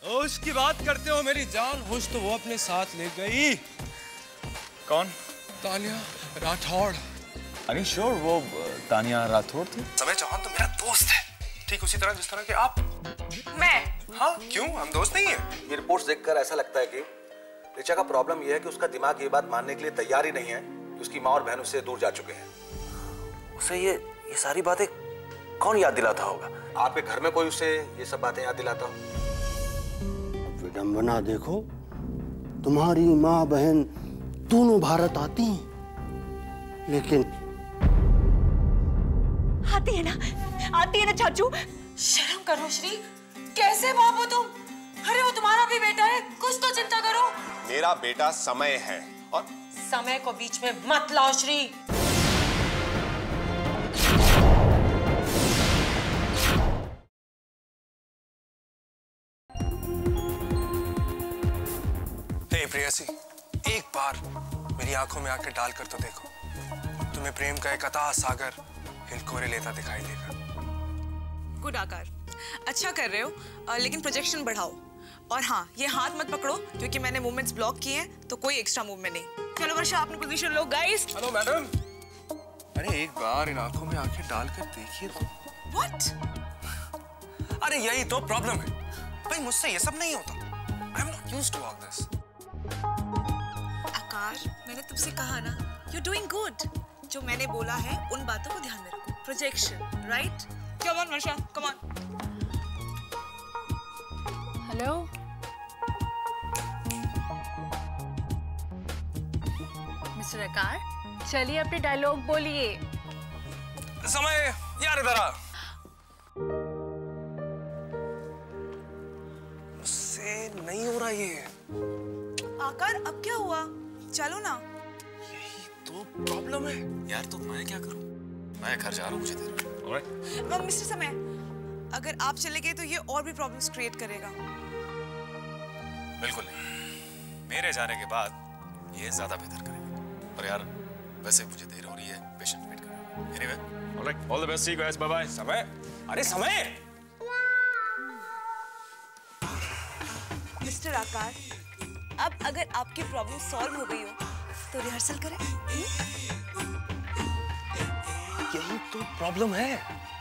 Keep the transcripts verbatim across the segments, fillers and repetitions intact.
होश की बात करते हो मेरी जान, होश तो वो अपने साथ ले गई। कौन? तानिया राठौड़। अरे श्योर वो तानिया राठौड़ थी। समय चौहान तो मेरा दोस्त है, ठीक उसी तरह जिस तरह के आप। मैं? हाँ क्यों, हम दोस्त नहीं है? ये रिपोर्ट्स देखकर ऐसा लगता है कि ऋचा का प्रॉब्लम ये है कि उसका दिमाग ये बात मानने के लिए तैयार ही नहीं है कि उसकी माँ और बहन उससे दूर जा चुके हैं। उसे ये ये सारी बातें कौन याद दिलाता होगा? आपके घर में कोई उसे ये सब बातें याद दिलाता हो? विडंबना देखो, तुम्हारी माँ बहन दोनों भारत आती हैं, लेकिन आती है ना, आती है ना चाचू। शर्म करो श्री, कैसे बाप हो तुम? अरे वो तुम्हारा भी बेटा है, कुछ तो चिंता करो। मेरा बेटा समय है और समय को बीच में मत लाओ श्री। हे प्रेयसी, एक बार मेरी आंखों में आंखें डालकर तो देखो, तुम्हें प्रेम का एक अथाह सागर हिलकोरे लेता दिखाई देगा। गुड आकार, अच्छा कर रहे हो, आ, लेकिन प्रोजेक्शन बढ़ाओ। और हाँ, ये हाथ मत पकड़ो क्योंकि मैंने मूवमेंट्स ब्लॉक किए हैं, तो कोई एक्स्ट्रा मूवमेंट नहीं। चलो वर्षा, अपनी पोजीशन लो गाइस। Hello madam. अरे एक बार इन आंखों में आंखें डालकर देखिए तो। व्हाट? अरे यही तो प्रॉब्लम है भाई, मुझसे ये सब नहीं होता। I am not used to all this. Aakar, मैंने तुमसे कहा ना, यू आर डूइंग गुड। जो मैंने बोला है उन बातों को ध्यान में रखो। Projection, right? Come on Varsha, come on. Hello, mister Aakar, चलिए अपने डायलॉग बोलिए। समय यार इधर आ। मुझसे नहीं हो रहा ये। आकार, अब क्या हुआ? चलो ना। यही तो प्रॉब्लम है यार। तो मैं क्या करूं? मैं घर जा रहा हूं, मुझे देर। ऑलराइट मिस्टर समय, अगर आप चले गए तो ये और भी प्रॉब्लम्स क्रिएट करेगा। बिल्कुल नहीं, मेरे जाने के बाद ये ज्यादा बेहतर करेगा। और यार वैसे मुझे देर हो रही है, पेशेंट वेट कर रहा है। Anyway, alright, all the best, see you guys, bye bye. Samay, अरे समय। मिस्टर आकार, अब अगर आपकी प्रॉब्लम सॉल्व हो गई हो तो रिहर्सल करें। यही तो प्रॉब्लम है।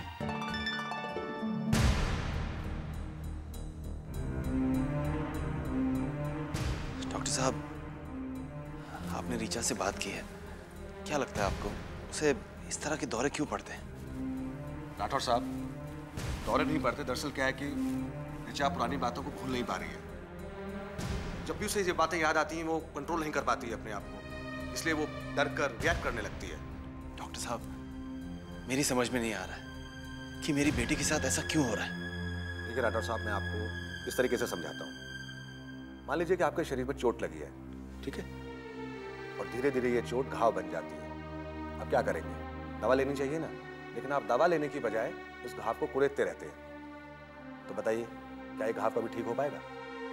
डॉक्टर साहब, आपने ऋचा से बात की है, क्या लगता है आपको उसे इस तरह के दौरे क्यों पड़ते हैं? राठौर साहब, दौरे नहीं पड़ते। दरअसल क्या है कि ऋचा पुरानी बातों को भूल नहीं पा रही है। जब भी उसे ये बातें याद आती हैं वो कंट्रोल नहीं कर पाती है अपने आप को, इसलिए वो डर कर रिएक्ट करने लगती है। डॉक्टर साहब, मेरी समझ में नहीं आ रहा है कि मेरी बेटी के साथ ऐसा क्यों हो रहा है। देखिए राठौर साहब, मैं आपको इस तरीके से समझाता हूँ। मान लीजिए कि आपके शरीर में चोट लगी है, ठीक है, और धीरे धीरे ये चोट घाव बन जाती है। अब क्या करेंगे? दवा लेनी चाहिए ना, लेकिन आप दवा लेने की बजाय उस घाव को कुरेदते रहते हैं। तो बताइए, क्या ये घाव कभी ठीक हो पाएगा?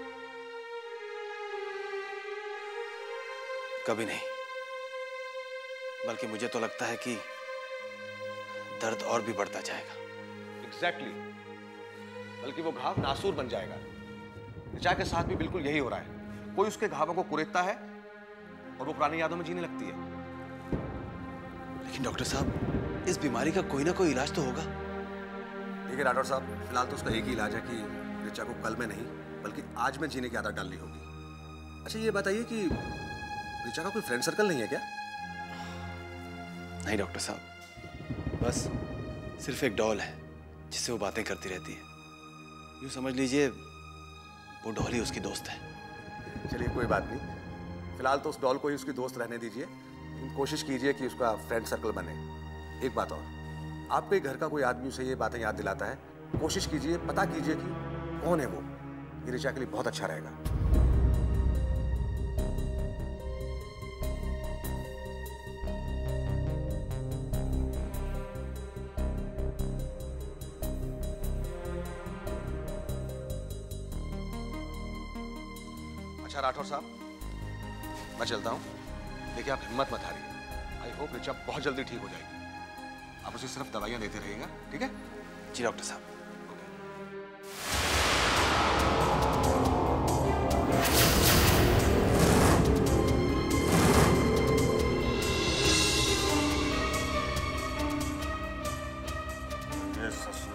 कभी नहीं, बल्कि मुझे तो लगता है कि दर्द और भी बढ़ता जाएगा। Exactly exactly. बल्कि वो घाव नासूर बन जाएगा। ऋचा के साथ भी बिल्कुल यही हो रहा है। कोई उसके घावों को कुरेदता है और वो पुरानी यादों में जीने लगती है। लेकिन डॉक्टर साहब, इस बीमारी का कोई ना कोई इलाज तो होगा। देखिए राठौर साहब, फिलहाल तो उसका एक ही इलाज है कि ऋचा को कल में नहीं बल्कि आज में जीने की आदत डालनी होगी। अच्छा ये बताइए कि ऋचा का कोई फ्रेंड सर्कल नहीं है क्या? नहीं डॉक्टर साहब, बस सिर्फ एक डॉल है जिससे वो बातें करती रहती है। यूँ समझ लीजिए वो डॉल ही उसकी दोस्त है। चलिए कोई बात नहीं, फिलहाल तो उस डॉल को ही उसकी दोस्त रहने दीजिए, लेकिन कोशिश कीजिए कि उसका फ्रेंड सर्कल बने। एक बात और, आपके घर का कोई आदमी उसे ये बातें याद दिलाता है, कोशिश कीजिए, पता कीजिए कि कौन है वो। ये ऋचा के लिए बहुत अच्छा रहेगा। अच्छा राठौर साहब, मैं चलता हूँ। देखिए आप हिम्मत मत हारिए। आई होप ऋचा बहुत जल्दी ठीक हो जाएगी। आप उसे सिर्फ दवाइयाँ देते रहिएगा, ठीक है? जी डॉक्टर साहब। ओके।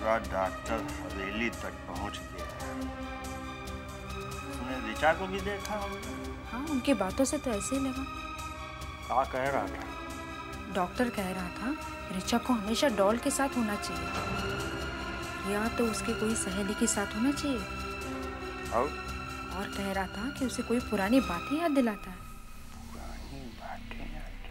पूरा डॉक्टर हवेली तक पहुंच गया है। उसने ऋचा को भी देखा होगा। हाँ, उनकी बातों से तो ऐसे ही लगा। क्या कह रहा था? डॉक्टर कह रहा था ऋचा को हमेशा डॉल के साथ होना चाहिए या तो उसके कोई सहेली के साथ होना चाहिए। और और कह रहा था कि उसे कोई पुरानी बातें याद दिलाता है। पुरानी बातें याद।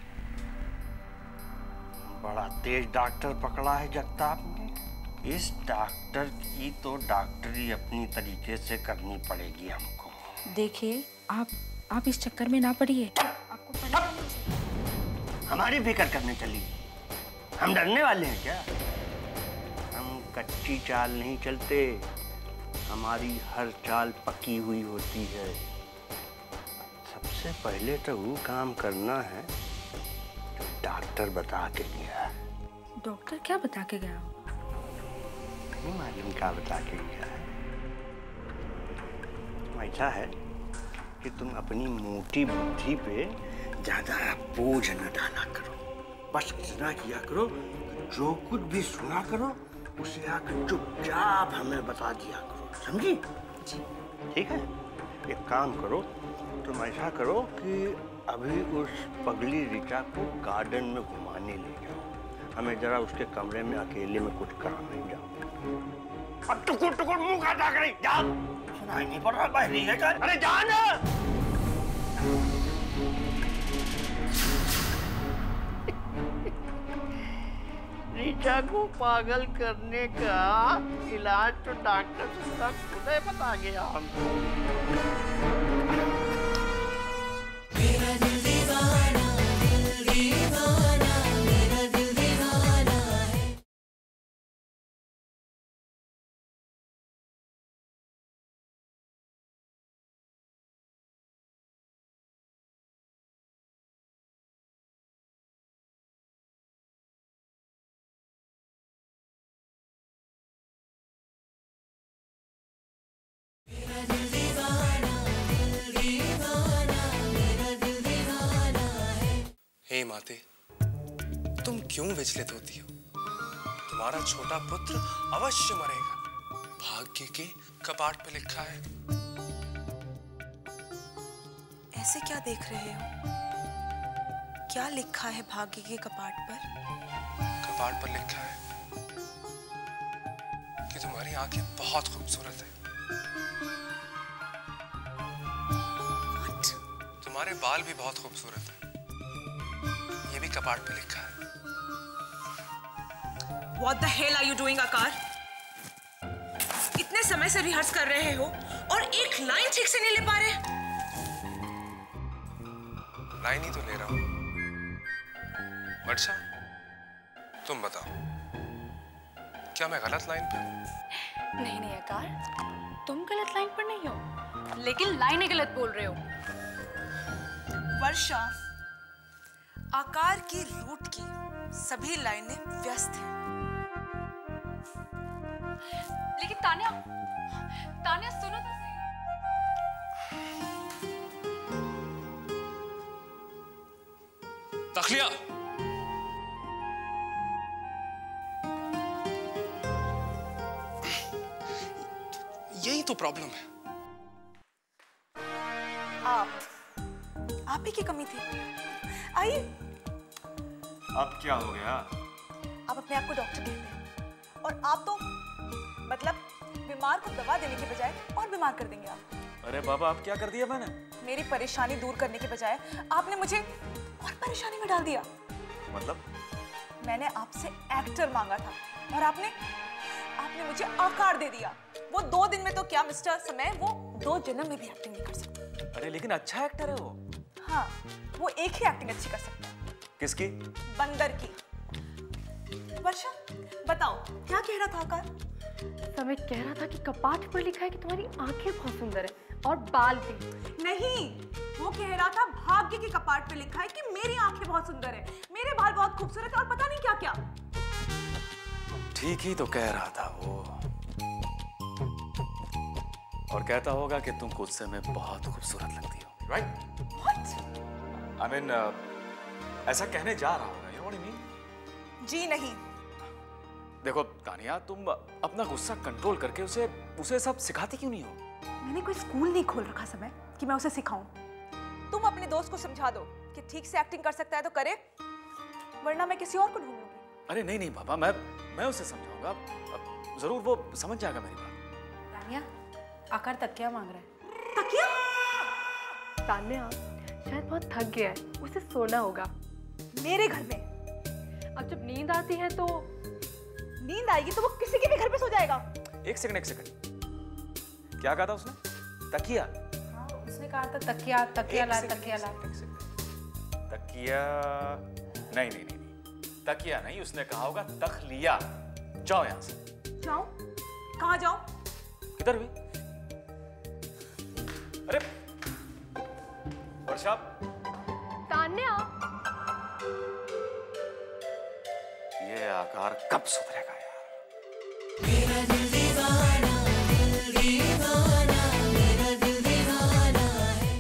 बड़ा तेज डॉक्टर पकड़ा है जगताप ने। इस डॉक्टर की तो डॉक्टरी अपनी तरीके से करनी पड़ेगी हमको। देखिए, आप आप इस चक्कर में ना पड़िए। आपको परेशानी हमारी फिक्र करने चली। हम डरने वाले हैं क्या? हम कच्ची चाल नहीं चलते, हमारी हर चाल पकी हुई होती है। सबसे पहले तो वो काम करना है जो डॉक्टर बता के गया। डॉक्टर क्या बता के गया? नहीं मालूम क्या बता के गया है। ऐसा है कि तुम अपनी मोटी बुद्धि पे ज्यादा बोझ न डाला करो। बस इतना किया करो, जो कुछ भी सुना करो उसे आकर चुपचाप हमें बता दिया करो, समझी? जी ठीक है। एक काम करो, तुम ऐसा करो कि अभी उस पगली ऋचा को गार्डन में घुमाने ले जाओ। हमें जरा उसके कमरे में अकेले में कुछ काम नहीं। जाओ अब टुकुर टुकुर मुंह खाता करें। जाओ, सुनाई नहीं पड़ रहा बहरी है क्या? अरे जा ना। ऋचा को पागल करने का इलाज तो डॉक्टर साहब खुद ही बता गया हमको। मेरा दिल दीवाना, दिल दीवाना, मेरा दिल दीवाना है। हे माते, तुम क्यों विचलित होती हो? तुम्हारा छोटा पुत्र अवश्य मरेगा। भाग्य के कपाट पे लिखा है। ऐसे क्या देख रहे हो? क्या लिखा है भाग्य के कपाट पर? कपाट पर लिखा है कि तुम्हारी आंखें बहुत खूबसूरत हैं। What? तुम्हारे बाल भी बहुत खूबसूरत हैं। ये भी कपाट पे लिखा है। What the hell are you doing, आकार? इतने समय से रिहर्स कर रहे हो और एक लाइन ठीक से नहीं ले पा रहे। लाइन ही तो ले रहा हूं। वर्षा, तुम बताओ, क्या मैं गलत लाइन पे हूं? नहीं नहीं आकार, तुम गलत लाइन पर नहीं हो, लेकिन लाइनें गलत बोल रहे हो। वर्षा, आकार की रूट की सभी लाइनें व्यस्त हैं। लेकिन तान्या, तान्या सुनो तो सही। तखलिया, यही तो प्रॉब्लम है। आप आप ही की कमी थी। आइए। अब क्या हो गया? आप अपने आप को डॉक्टर कहते हैं और आप तो मतलब बीमार को दवा देने के बजाय और बीमार कर देंगे आप। अरे बाबा, अब क्या कर दिया मैंने? मेरी परेशानी दूर करने के बजाय आपने मुझे और परेशानी में डाल दिया। मतलब? मैंने आपसे एक्टर मांगा था और आपने आपने मुझे आकार दे दिया। वो दो दिन में तो क्या मिस्टर समय, वो दो जन्म में भी एक्टिंग नहीं कर सकता। अरे लेकिन अच्छा एक्टर है वो। हाँ, वो एक ही एक्टिंग अच्छी कर सकता है। किसकी? बंदर की। वर्षा, बताओ क्या कह रहा था आकार? समय कह रहा था कि कपाट पर लिखा है कि तुम्हारी आंखें बहुत सुंदर है और बाल भी। नहीं, वो कह रहा था भाग्य के कपाट पे लिखा है कि मेरी आंखें बहुत सुंदर है, मेरे बाल बहुत खूबसूरत है और पता नहीं क्या क्या। ठीक ही तो कह रहा था वो। और कहता होगा कि तुम गुस्से में बहुत खूबसूरत लगती हो, राइट? What? आई मीन ऐसा कहने जा रहा होगा, you know what I mean? जी नहीं, देखो तानिया, तुम अपना गुस्सा कंट्रोल करके उसे उसे सब सिखाती क्यों नहीं हो? मैंने कोई स्कूल नहीं खोल रखा समय कि मैं उसे सिखाऊं। तुम अपने दोस्त को समझा दो कि ठीक से एक्टिंग कर सकता है तो करे, वरना मैं किसी और को ढूंढ लूंगी। अरे नहीं नहीं पापा, मैं मैं उसे समझाऊंगा, जरूर वो समझ जाएगा मेरी बात। तानिया, आकर तकिया मांग रहा है। तकिया? तान्या शायद बहुत थक गया है, उसे सोना होगा। मेरे घर में? अब जब नींद आती है तो नींद आएगी तो वो किसी के भी घर पे सो जाएगा। एक सेकंड एक सेकंड, क्या कहा था उसने? तकिया? हाँ, उसने कहा था तकिया तकिया ला तकिया ला। तकिया नहीं नहीं नहीं नहीं, तकिया नहीं, उसने कहा होगा तखलिया। जाओ यहाँ से। जाओ? कहाँ जाओ? किधर भी? अरे वर्षा। तान्या, ये आकार कब सुधरेगा यार? मेरा दिल दीवाना, दिल दीवाना, मेरा दिल दीवाना है।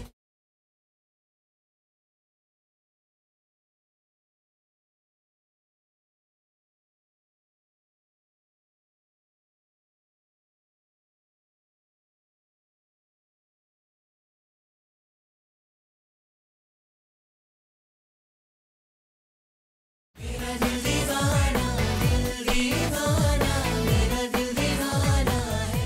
मेरा दिल दीवाना, दिल दीवाना, मेरा दिल दीवाना है।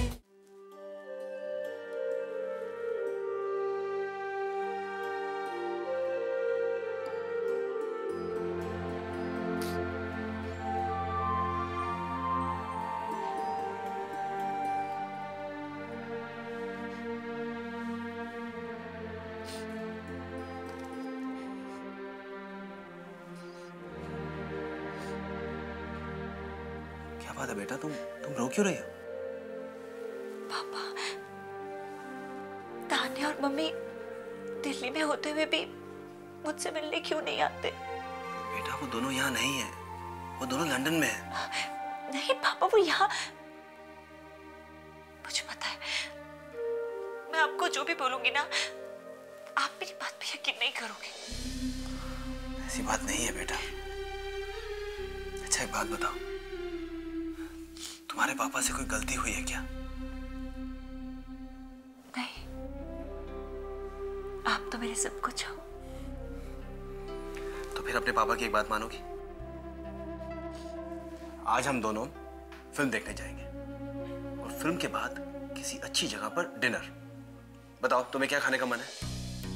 क्या बात है बेटा, तुम तुम रो क्यों रही हो? पापा, तान्या और मम्मी दिल्ली में होते हुए भी मुझसे मिलने क्यों नहीं आते? बेटा वो दोनों यहाँ नहीं है, वो दोनों लंदन में है। नहीं पापा, वो यहाँ, मुझे पता है। मैं आपको जो भी बोलूंगी ना, आप मेरी बात पे यकीन नहीं करोगे। ऐसी बात नहीं है बेटा। अच्छा एक बात बताओ, तुम्हारे पापा से कोई गलती हुई है क्या? नहीं, आप तो मेरे सब कुछ हो। तो फिर अपने पापा की एक बात मानोगी? आज हम दोनों फिल्म देखने जाएंगे और फिल्म के बाद किसी अच्छी जगह पर डिनर। बताओ तुम्हें क्या खाने का मन है?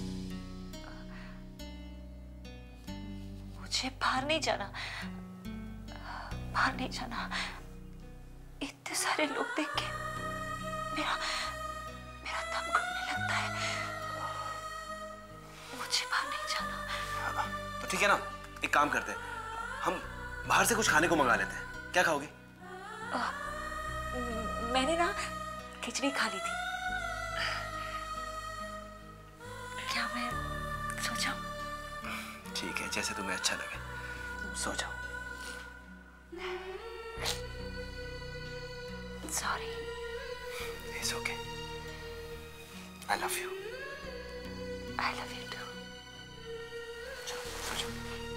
मुझे बाहर नहीं जाना, बाहर नहीं जाना। इतने सारे लोग देख के मेरा मेरा दम घुटने लगता है। मुझे बाहर नहीं जाना। तो ठीक है ना, एक काम करते हैं, हम बाहर से कुछ खाने को मंगा लेते हैं। क्या खाओगे? आ, मैंने ना खिचड़ी खा ली थी। क्या मैं सो जाऊं? ठीक है, जैसे तुम्हें अच्छा लगे, सो जाओ। Sorry. It's okay. I love you. I love you too. चलो, सो जाओ।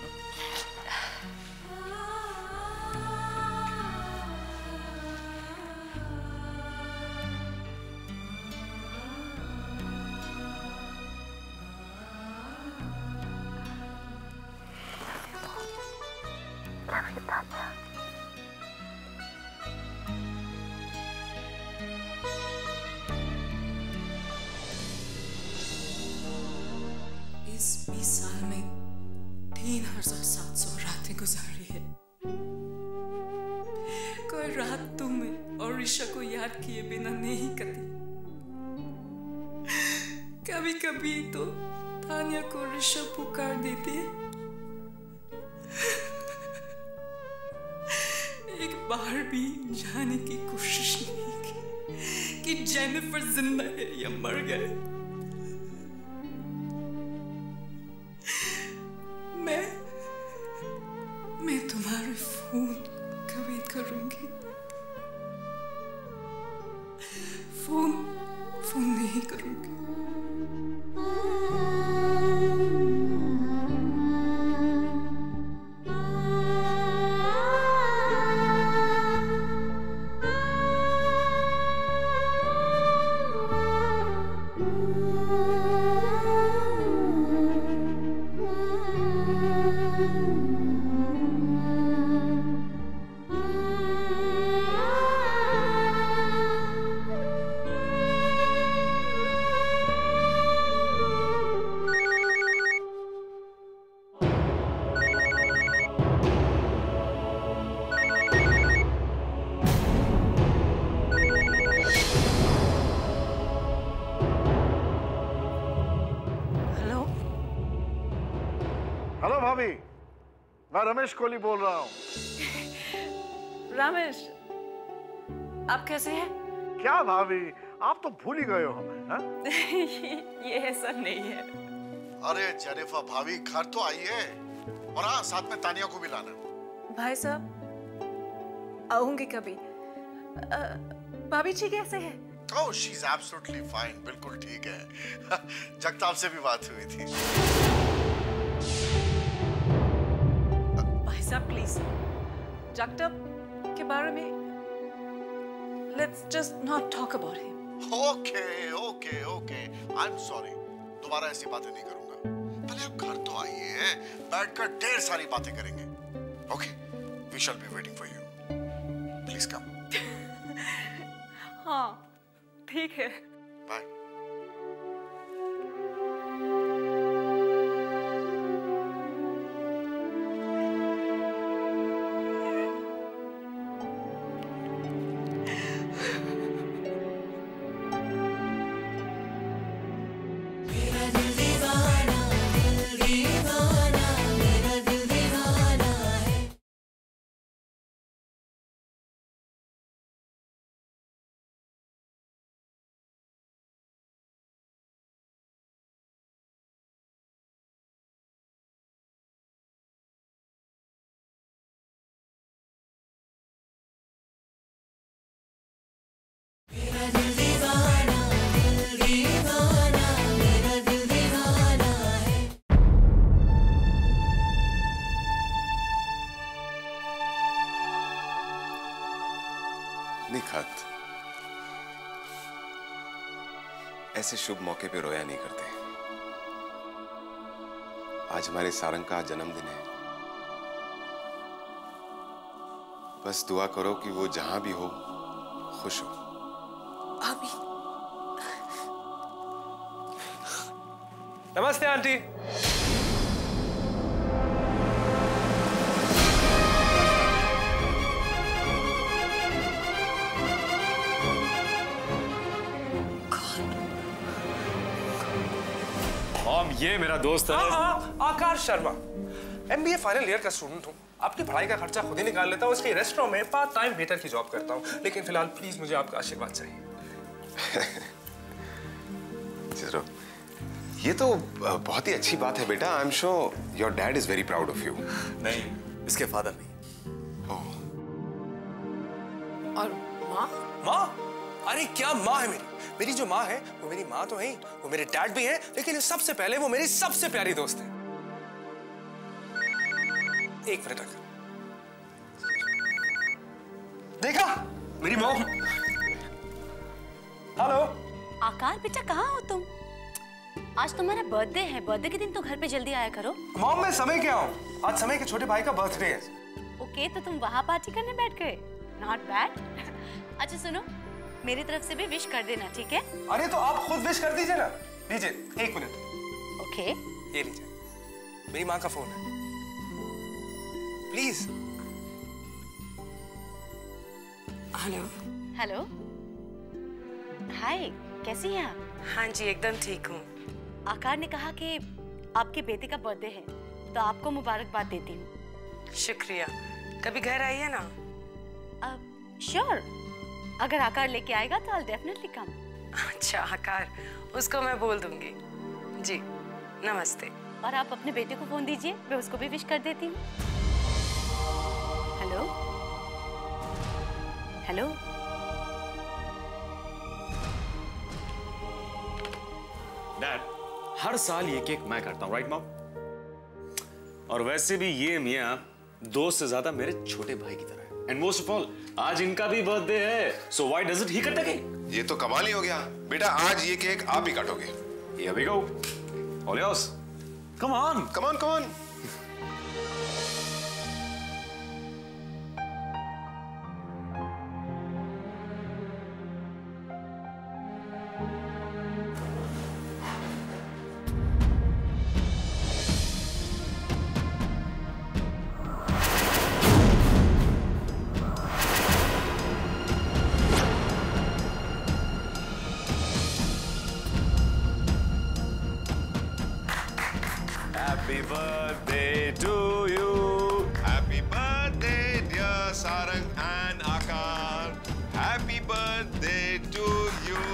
Love you, Tanya. इस बीस साल में तीन हजार सात सौ रातें गुजारी है। कोई रात तुम्हें और ऋषा को याद किए बिना नहीं कटी। कभी कभी तो तान्या को ऋषा पुकार देती है। एक बार भी जानने की कोशिश नहीं की कि जेनिफर जिंदा है या मर गए। मैं मैं तुम्हारे फोन का वेट करूंगी। फोन फोन नहीं करूंगी। मैं रमेश कोहली बोल रहा हूँ। रमेश, आप कैसे हैं? क्या भाभी, आप तो भूल ही गए हो हमें, हाँ? ये ऐसा नहीं है। अरे जेनिफर भाभी, घर तो आइए, और हाँ, साथ में तानिया को भी लाना। भाई साहब, आऊंगी कभी। भाभी जी कैसे हैं? Oh, she's absolutely fine, बिल्कुल ठीक है। जगताप से भी बात हुई थी। भाई साहब प्लीज, जगताप के बारे में let's just not talk about him. Okay, okay, okay. I'm sorry. दोबारा ऐसी बातें नहीं करूंगा। पहले आप घर तो आइए, बैठकर ढेर सारी बातें करेंगे। Okay, we shall be waiting for you. Please come. हाँ, ठीक है। Bye. निखात, ऐसे शुभ मौके पे रोया नहीं करते। आज हमारे सारंग का जन्मदिन है। बस दुआ करो कि वो जहां भी हो खुश हो। अभी नमस्ते आंटी। मॉम, ये मेरा दोस्त है। हाँ हाँ, Aakash Sharma. MBA final year का स्टूडेंट हूँ। आपकी पढ़ाई का खर्चा खुद ही निकाल लेता हूँ। इसके रेस्टोरेंट में पार्ट टाइम वेटर की जॉब करता हूँ। लेकिन फिलहाल प्लीज मुझे आपका आशीर्वाद चाहिए। जरूर। ये तो बहुत ही अच्छी बात है बेटा। I am sure your dad is very proud of you. नहीं, इसके फादर नहीं। और माँ? माँ? अरे क्या माँ है मेरी? मेरी जो माँ है वो मेरी माँ तो है ही, वो मेरे डैड भी हैं, लेकिन सबसे पहले वो मेरी सबसे प्यारी दोस्त है। एक मिनट तक देखा मेरी मॉम। हेलो आकार बेटा, कहाँ हो तुम? आज तुम्हारा बर्थडे है, बर्थडे के दिन तो घर पे जल्दी आया करो। मॉम मैं समय क्या हूँ? आज समय के छोटे भाई का बर्थडे है। ओके, तो तुम वहाँ पार्टी करने बैठ गए। Not bad. अच्छा सुनो, मेरी तरफ से भी विश कर देना, ठीक है? अरे तो आप खुद विश कर दीजिए ना। लीजिए एक मिनट। ओके, ये लीजिए, मेरी माँ का फोन है, प्लीज। हेलो। हेलो, हाय, कैसी हैं आप? हाँ जी, एकदम ठीक हूँ। आकार ने कहा कि आपके बेटे का बर्थडे है, तो आपको मुबारकबाद देती हूँ। शुक्रिया, कभी घर आइए ना। अब श्योर, अगर आकार लेके आएगा तो I'll definitely come। अच्छा आकार, उसको मैं बोल दूंगी। जी, नमस्ते। और आप अपने बेटे को फोन दीजिए, मैं उसको भी विश कर देती हूँ। Hello hello. डैड, हर साल ये केक मैं काटता हूँ, राइट मॉम? और वैसे भी ये मियाँ दोस्त से ज्यादा मेरे छोटे भाई की तरह है। एंड मोस्ट ऑफ ऑल, आज इनका भी बर्थडे है, so why doesn't he cut the cake? ये तो कमाल ही हो गया बेटा। आज ये केक आप ही काटोगे। Here we go. All yours. Come on. Come on, come on. Happy birthday Sarang and Akar. Happy birthday to you.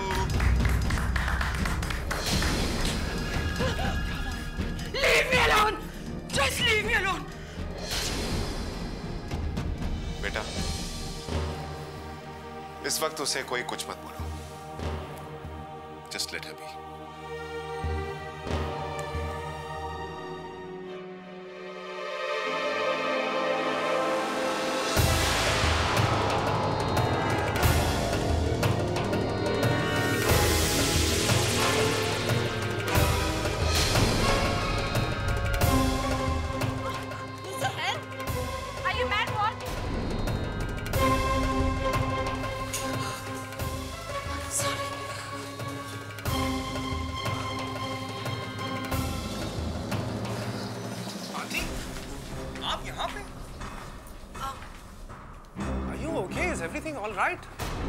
Leave me alone. Just leave me alone. बेटा, इस वक्त उसे कोई कुछ मत बोलो. Just let her be. Is everything all right?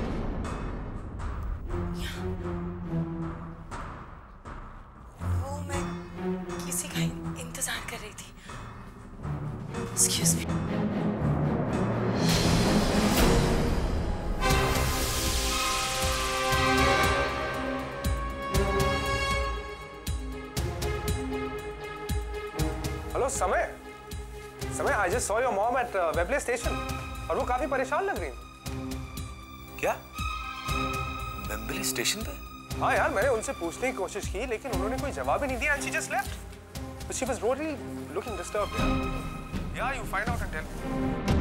वो मैं किसी का इंतजार कर रही थी. Excuse me. Hello, समय. समय, I just saw your mom at uh, Webley Station. और वो काफी परेशान लग रही है. क्या? वेम्बली स्टेशन पे? हाँ यार, मैंने उनसे पूछने की कोशिश की लेकिन उन्होंने कोई जवाब ही नहीं दिया and she just left. But she was really looking disturbed. Yeah, you find out and tell me.